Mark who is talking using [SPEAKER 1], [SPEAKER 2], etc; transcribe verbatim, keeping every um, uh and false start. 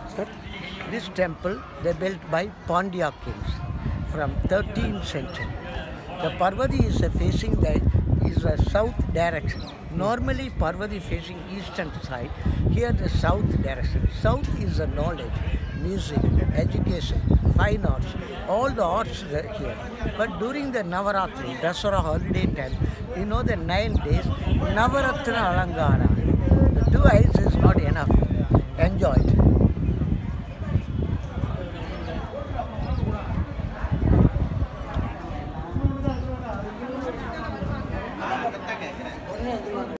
[SPEAKER 1] Start.
[SPEAKER 2] This temple they built by Pandya kings from thirteenth century. The Parvati is a facing the is a south direction. Normally Parvati facing eastern side. Here the south direction. South is the knowledge, music, education, fine arts. All the arts are here. But during the Navaratri, Dasara holiday time, you know the nine days, Navaratna Alangara. The two eyes is not enough. Enjoy.